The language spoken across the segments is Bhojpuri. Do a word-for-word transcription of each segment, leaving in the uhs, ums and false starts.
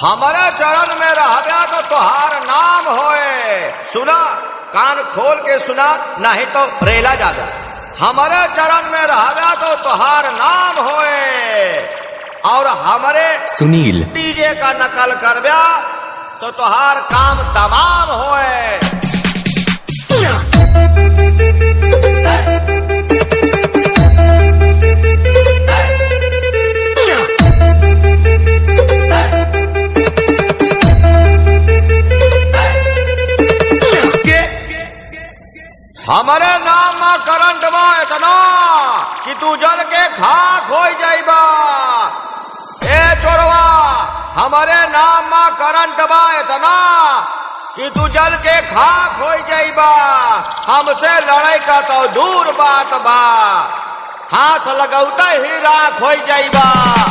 हमारे चरण में रहबा तो तुहार नाम होए। सुना, कान खोल के सुना, नहीं तो रेला जागा। हमारे चरण में रहबा तो तुहार नाम होए, और हमारे सुनील डीजे का नकल करबा तो तुहार काम तमाम होए। हमारे नाम में करंट बा इतना कि तू जल के खाक हो जाइबा। ए चोरवा, हमारे नाम में करंट बा इतना कि तू जल के खाक हो जाइबा। हमसे लड़ाई का तो दूर बात बा, हाथ लगौते ही राख हो जाइबा।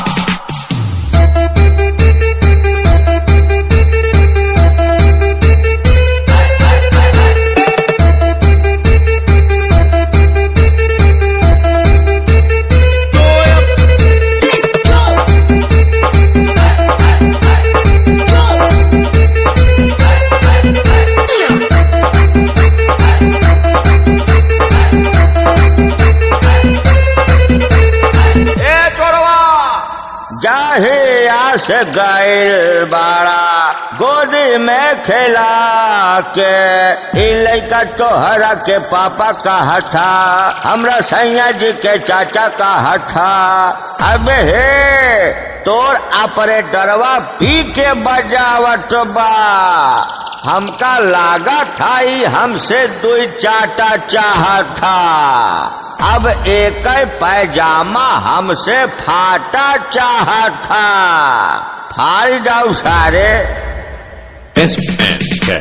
जाहे आस गैल बाड़ा गोदी में खेला के, ई लइका तोहरा के पापा कहा था, हमरा सैया जी के चाचा कहा था। अबे हे तोर ऑपरेटरवा पी के बजावत बा, हमका लागा था ही हमसे दुई चाटा चाहा था। अब एक पैजामा हमसे फाटा चाहा था, फाड़ जाऊ सारे। एस एन के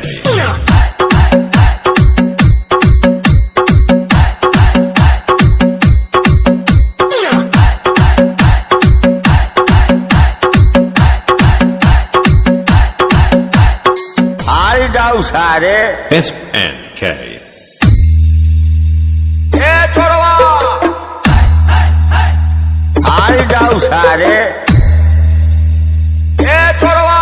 फाड़ जाऊ सारे। एस एन के फाड़ जाऊ सारे। ए छोरवा,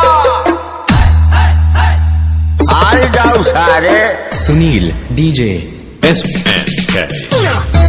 फाड़ जाऊ सारे। सुनील डीजे एस एन के